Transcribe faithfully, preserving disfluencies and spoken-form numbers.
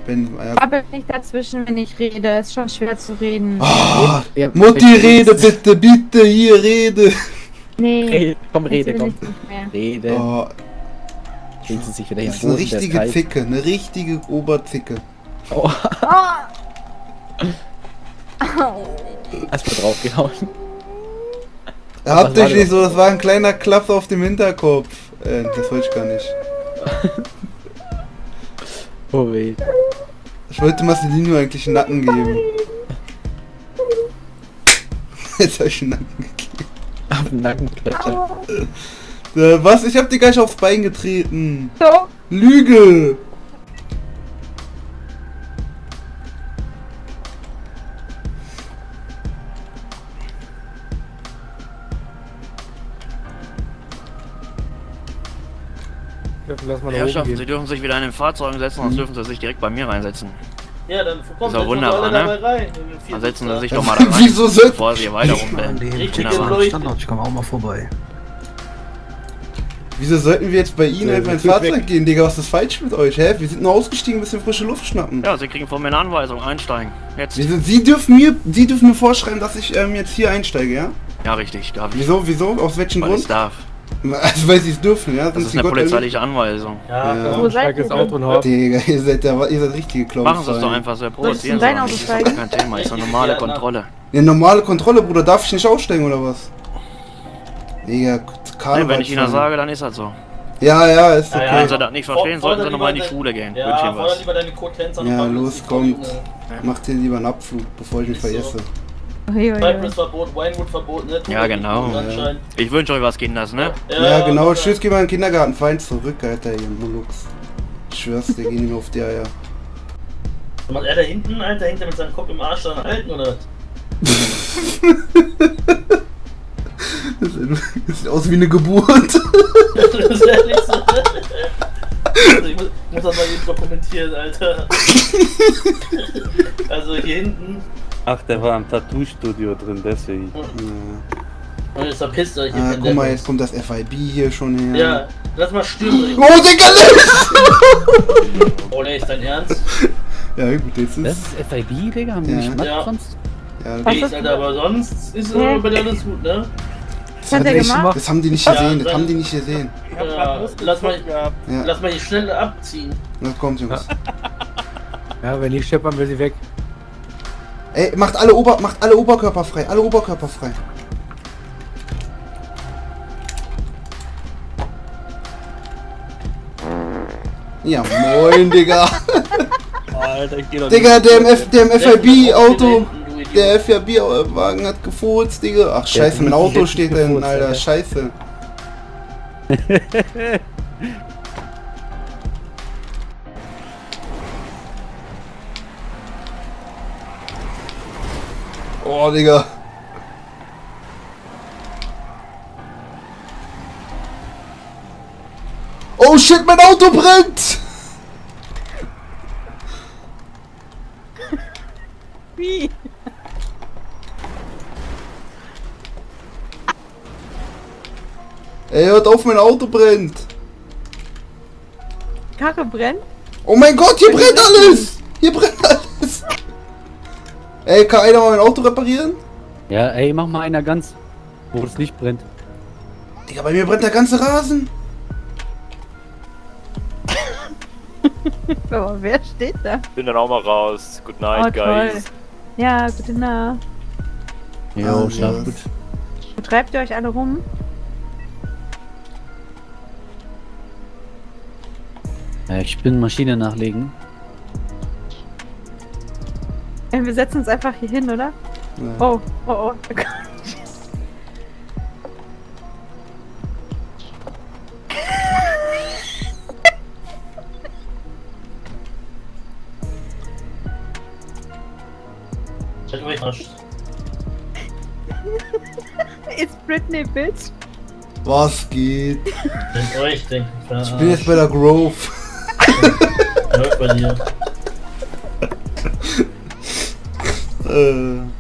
Wenn, äh, Aber nicht dazwischen, wenn ich rede. Ist schon schwer zu reden. Oh, Ja, Mutti, rede bitte, bitte, hier, rede. Nee. Rede, komm, rede, jetzt will komm. ich nicht mehr. Rede. Oh, Legen Sie sich wieder das hin. ist eine richtige Zicke, eine richtige Oberzicke. Oh, Oh. Au. erstmal draufgehauen. Er hat Was dich war nicht das? so, das war ein kleiner Klaps auf dem Hinterkopf. Äh, das wollte ich gar nicht. Oh weh. Ich wollte Marcelino eigentlich einen Nacken geben. Jetzt hab ich einen Nacken gegeben. Auf den Nacken klatsche. Äh, was? Ich hab dir gleich aufs Bein getreten. So. Lüge! Lass mal nach oben Herrschaften, gehen. Sie dürfen sich wieder in den Fahrzeugen setzen, sonst dürfen Sie sich direkt bei mir reinsetzen. Ja, dann kommt Ist doch wunderbar, ne? rein. Dann setzen Sie sich doch mal da rein, Wieso soll... bevor Sie hier weiter rumbellen. Richtig Wunderbar. geleuchtet. Standort, ich komme auch mal vorbei. Wieso sollten wir jetzt bei Ihnen Ja, in mein Tür Fahrzeug weg. gehen, Digga? Was ist falsch mit euch, hä? Wir sind nur ausgestiegen, ein bisschen frische Luft schnappen. Ja, Sie kriegen von mir eine Anweisung, einsteigen. Jetzt. Wir sind, Sie dürfen mir, Sie dürfen mir vorschreiben, dass ich ähm, jetzt hier einsteige, ja? Ja, richtig, darf ich. Wieso, wieso? Aus welchem Weil ich Grund? darf. Also, weil Sie es dürfen, ja? Das Sind ist Sie eine Gott polizeiliche Anweisung. Ja, Ja. komm. Wo seid Steig ihr ins Auto und denn? hab. Digga, ihr seid, der, ihr seid richtige Clowns. Machen Sie es doch einfach, so provozieren in dein Sie Auto mich. Das ist doch steigen? kein Thema, ist doch normale Ja, na. Kontrolle. Eine normale Kontrolle, Bruder. Darf ich nicht aussteigen, oder was? Digga, Karneval. Nein, wenn ich Ihnen sage, dann ist das so. Ja, ja, ist Ja, okay. Wenn ja. Sie das nicht verstehen, Fordern sollten Sie nochmal in die lieber Schule gehen. Ja, Wünsche Ihnen fordern was. lieber deine Code-Tänzer Ja, noch los, mal. kommt. Mach dir lieber einen Abflug, bevor ich ihn Ist so. vergesse. Ui, ui, ui. Cypress-Verbot, Winewood-Verbot, ne? Ja, genau. Anscheinend. Ich wünsche euch was, Kinders, ne? Ja, genau. aber- Tschüss, geh mal in den Kindergarten. Fein zurück, Alter, ihr Mulux. Ich schwör's dir, geh nicht mehr auf die Eier. Was macht er da hinten, Alter? Hängt er mit seinem Kopf im Arsch da halten, oder was? Das sieht aus wie eine Geburt. Das ist ehrlich so. Also ich muss, muss das mal eben dokumentieren, Alter. Also hier hinten. Ach, der war im Tattoo-Studio drin, deswegen. Ja. Und jetzt verpisst euch. Ah, jetzt guck mal, jetzt kommt das F I B hier schon her. Ja, lass mal stürmen. Oh, Digga, nicht! Oh, ne, ist dein Ernst? Ja, gut, jetzt Das ist... ist F I B, Digga? Haben die Ja. nicht Matt Ja. sonst? Ja, Nee, ist Alter, aber sonst ist Hä? äh, bei dir alles gut, ne? Was hat er das, gemacht? das haben die nicht Ja, gesehen, das dann- haben die nicht gesehen. Ja, lass mal, Ja, lass mal die schnell abziehen. das kommt, Jungs. Ja, wenn die scheppern, will sie weg. Ey, macht alle, Ober macht alle Oberkörper frei, alle Oberkörper frei. Ja, moin, Digga. Alter, ich geh doch Digga, nicht. der im, F der im F I B-Auto, Du Idiot. der F I B-Wagen hat gefurzt, Digga. Ach, scheiße, mein Auto steht da hinten, Alter, scheiße. Oh, Digga. Oh shit, mein Auto brennt! Wie? Ey, hört auf, mein Auto brennt! Karre brennt? Oh mein Gott, hier brennt alles! Hier brennt alles! Ey, kann einer mal mein Auto reparieren? Ja, ey, mach mal einer ganz, wo es nicht brennt. Digga, bei mir brennt der ganze Rasen! Aber wer steht da? Bin dann auch mal raus. Good Oh, night, toll. guys. Ja, gute Nacht. Jo, Ah, schlaf ja. gut. Wo treibt ihr euch alle rum? Ja, ich bin Maschine nachlegen. Äh, Wir setzen uns einfach hier hin, oder? Ja. Oh, oh, oh. Halt euch Arsch. It's Britney, bitch. Was geht? Denkt euch, denkt Ich bin jetzt bei der Grove. Läuft bei dir. äh.